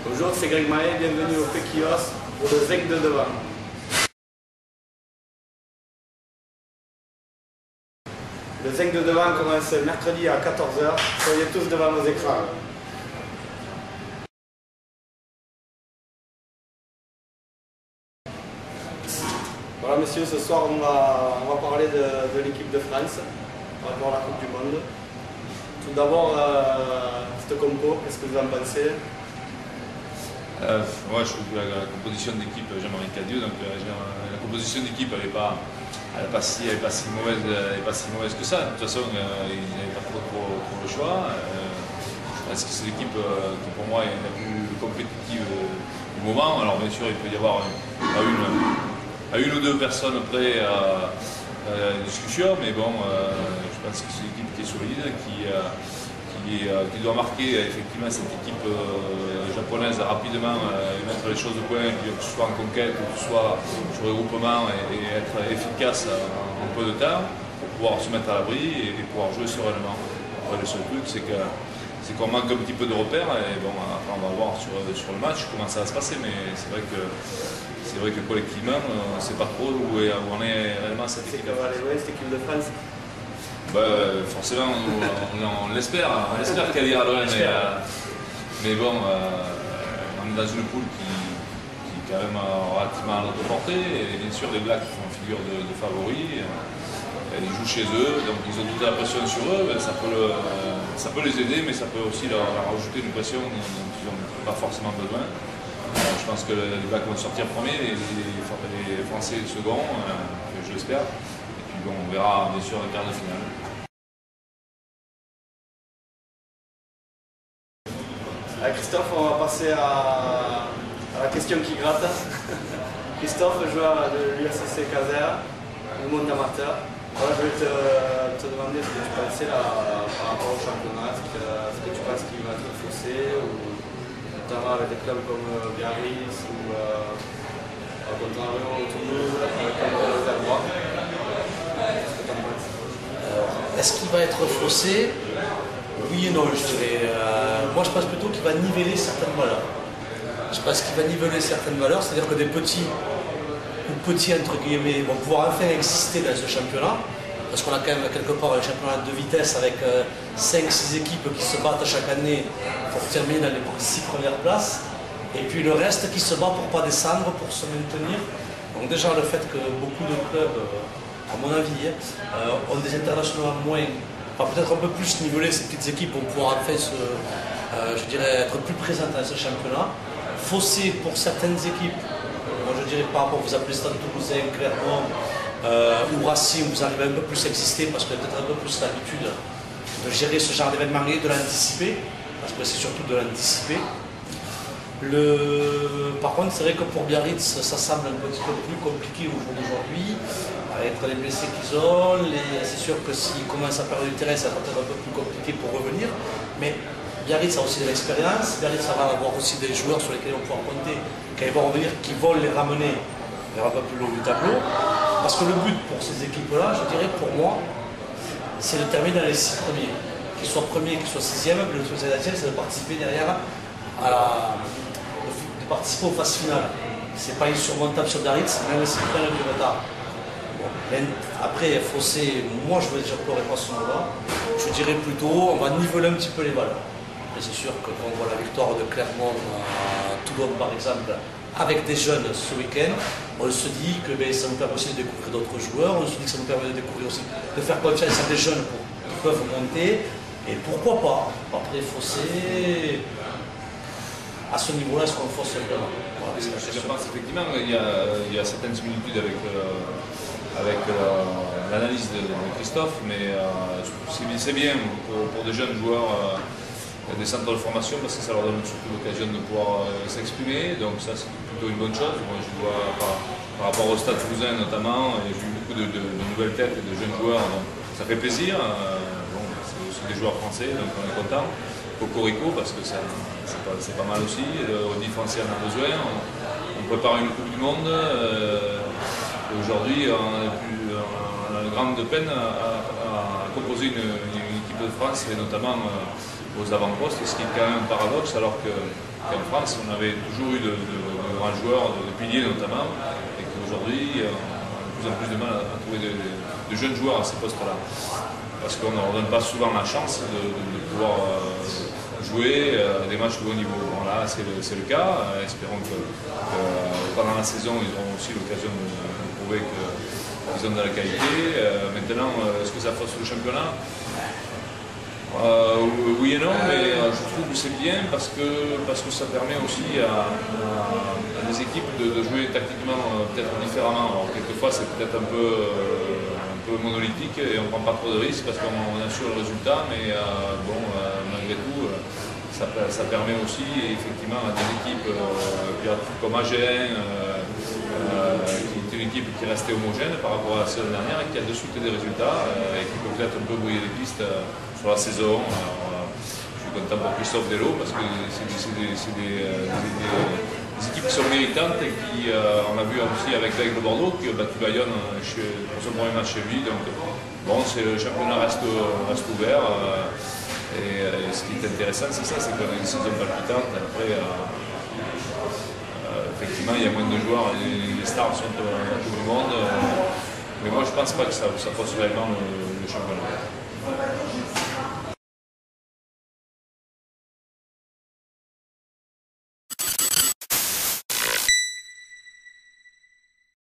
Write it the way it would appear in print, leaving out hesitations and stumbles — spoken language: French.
Bonjour, c'est Greg Maé, bienvenue au Péquios pour le Zinc de devant. Le Zinc de devant commence mercredi à 14 h. Soyez tous devant vos écrans. Voilà messieurs, ce soir on va parler de l'équipe de France par rapport à la Coupe du Monde. Tout d'abord, cette compo, qu'est-ce que vous en pensez? Moi je trouve que la composition d'équipe, j'aimerais qu'à Dieu, donc la composition d'équipe elle n'est pas si mauvaise que ça. De toute façon, il n'avait pas trop le choix. Je pense que c'est l'équipe qui pour moi est la plus compétitive du moment. Alors bien sûr il peut y avoir à une ou deux personnes près à la discussion, mais bon, je pense que c'est une équipe qui est solide, qui doit marquer effectivement cette équipe japonaise rapidement et mettre les choses au point, que ce soit en conquête ou que ce soit sur le regroupement et être efficace en peu de temps pour pouvoir se mettre à l'abri et pouvoir jouer sereinement. Après, le seul truc c'est qu'on manque un petit peu de repères et bon, après on va voir sur le match comment ça va se passer, mais c'est vrai que collectivement on ne sait pas trop où on est réellement cette équipe. C'est qu'elle va aller loin cette équipe de France? Forcément, on l'espère qu'elle ira loin, mais bon, on est dans une poule qui est quand même relativement à notre portée, et bien sûr les Blacks font figure de favoris, ils jouent chez eux, donc ils ont toute la pression sur eux, ça peut les aider, mais ça peut aussi leur rajouter une pression dont ils n'ont pas forcément besoin. Je pense que les Blacks vont sortir premier, les Français second, je l'espère. Bon, on verra bien sûr le quart de finale. Christophe, on va passer à la question qui gratte. Christophe, joueur de l'USC Caser, du monde amateur. Voilà, je vais te demander ce que tu pensais là, par rapport au championnat. Est-ce que tu penses qu'il va être faussé, ou notamment avec des clubs comme Biarritz ou contrairement au Toulouse, comme le Verbois? Est-ce qu'il va être faussé? Oui et non, je dirais. Moi, je pense plutôt qu'il va niveler certaines valeurs. Je pense qu'il va niveler certaines valeurs, c'est-à-dire que des petits, ou petits entre guillemets, vont pouvoir enfin exister dans ce championnat, parce qu'on a quand même quelque part un championnat de vitesse avec 5-6 équipes qui se battent chaque année pour terminer dans les 6 premières places, et puis le reste qui se bat pour ne pas descendre, pour se maintenir. Donc déjà le fait que beaucoup de clubs, à mon avis, ont des internationaux moins, enfin peut-être un peu plus nivelés, ces petites équipes vont pouvoir enfin je dirais, être plus présentes dans ce championnat. Faussé pour certaines équipes, moi je dirais par rapport, vous appelez Stade Toulousain, Clermont ou Racing, vous arrivez un peu plus à exister parce que vous avez peut-être un peu plus l'habitude de gérer ce genre d'événement et de l'anticiper, parce que c'est surtout de l'anticiper. Par contre, c'est vrai que pour Biarritz, ça semble un petit peu plus compliqué au jour d'aujourd'hui, avec les blessés qu'ils ont. C'est sûr que s'ils commencent à perdre du terrain, ça va peut-être un peu plus compliqué pour revenir. Mais Biarritz a aussi de l'expérience. Biarritz va avoir aussi des joueurs sur lesquels on pourra compter, quand ils vont revenir, qui vont les ramener vers un peu plus haut du tableau. Parce que le but pour ces équipes-là, je dirais pour moi, c'est de terminer dans les 6 premiers. Qu'ils soient premiers, qu'ils soient 6e, le plus essentiel, c'est de participer derrière de participer aux phases finales. C'est pas insurmontable sur Biarritz, même s'ils prennent du retard. Bon, après, faussé, moi je n'aurais pas ce mot-là. Je dirais plutôt, on va niveler un petit peu les valeurs. Et c'est sûr que quand on voit la victoire de Clermont à Toulon par exemple, avec des jeunes ce week-end, on se dit que ça nous permet aussi de découvrir d'autres joueurs, on se dit que ça nous permet de découvrir aussi, de faire confiance à des jeunes qui peuvent monter, et pourquoi pas, après faussé, à ce niveau-là, est-ce qu'on fausse simplement? Voilà, je pense effectivement qu'il y a certaines similitudes avec l'analyse de Christophe, mais c'est bien pour des jeunes joueurs des centres de formation, parce que ça leur donne surtout l'occasion de pouvoir s'exprimer, donc ça c'est plutôt une bonne chose. Moi je vois par rapport au Stade Toulousain notamment, j'ai vu beaucoup de nouvelles têtes et de jeunes joueurs, donc ça fait plaisir. Bon, c'est aussi des joueurs français, donc on est content. Cocorico, parce que c'est pas mal aussi, Rodi Français en a besoin. On prépare une Coupe du Monde, aujourd'hui on a une grande peine à composer une équipe de France, et notamment aux avant-postes, ce qui est quand même un paradoxe, alors que qu'en France, on avait toujours eu de grands joueurs, de piliers notamment, et qu'aujourd'hui, on a de plus en plus de mal à trouver de jeunes joueurs à ces postes-là. Parce qu'on ne leur donne pas souvent la chance de pouvoir jouer des matchs de haut niveau. Bon, là, c'est le cas. Espérons que pendant la saison, ils auront aussi l'occasion de prouver qu'ils ont de la qualité. Maintenant, est-ce que ça fausse le championnat? Oui et non, mais je trouve que c'est bien parce que ça permet aussi à des équipes de jouer tactiquement peut-être différemment. Alors, quelquefois, c'est peut-être un peu monolithique et on ne prend pas trop de risques parce qu'on assure le résultat, mais malgré tout, ça permet aussi effectivement à des équipes comme Agen, qui est une équipe qui est restée homogène par rapport à la saison dernière et qui a de suite des résultats et qui peut peut-être un peu brouiller les pistes sur la saison. Alors, je suis content pour Christophe Dello parce que c'est des équipes qui sont méritantes et qui, on l'a vu aussi avec l'Aigle Bordeaux, qui a battu Bayonne pour son premier match chez lui. Donc bon, le championnat reste ouvert. Et ce qui est intéressant, c'est ça, c'est qu'on a une saison palpitante. Après, effectivement, il y a moins de joueurs, les stars sont à tout le monde. Mais moi, je ne pense pas que ça fasse réellement le championnat.